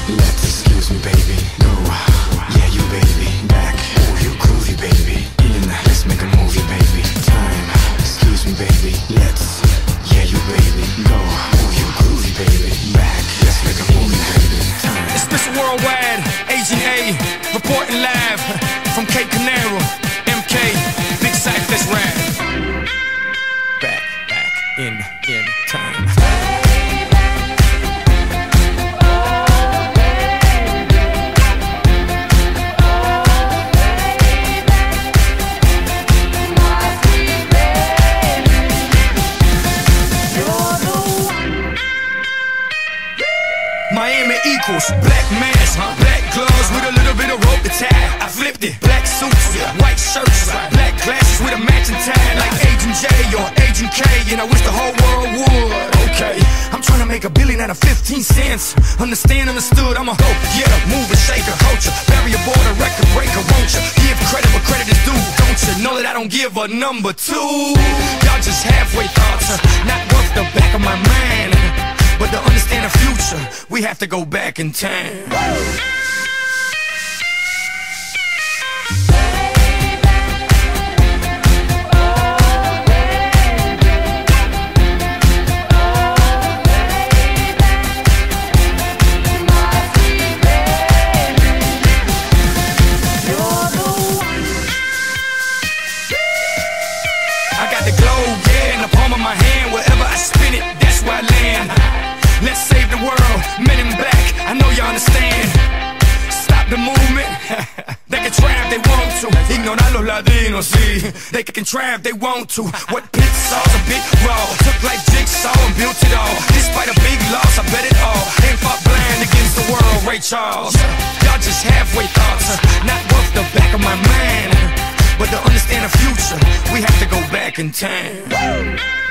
Let's, excuse me baby, go. Yeah, you baby, back. Oh, you groovy baby. In, let's make a movie baby. Time, excuse me baby, let's. Yeah, you baby, go. Oh, you groovy baby, back. Let's make a movie baby. Time. It's Mr. Worldwide, Agent A, reporting live from Cape Canaveral. MK, Big Cyphers rap. Back in time. Miami equals black mask, black gloves with a little bit of rope to tie. I flipped it, black suits, white shirts, black glasses with a matching tie, like Agent J or Agent K, and I wish the whole world would. Okay, I'm trying to make $1 billion out of 15 cents. Understand, understood, I'm a go getter, mover, shaker, culture, barrier border, record breaker, won't you? Give credit where credit is due, don't you? Know that I don't give a number two. Y'all just halfway thoughts, not worth the back of my mind. But to understand the future, we have to go back in time. I got the globe, yeah, in the palm of my hand. Wherever I spin it, that's where I land. Let's save the world, men in black, I know you understand. Stop the movement. They can try if they want to. Ignorar los latinos, sí. They can try if they want to. What Pixar's a bit raw. Took like jigsaw and built it all. Despite a big loss, I bet it all. Ain't fought blind against the world, Ray Charles. Y'all just halfway thoughts, not worth the back of my mind. But to understand the future, we have to go back in time.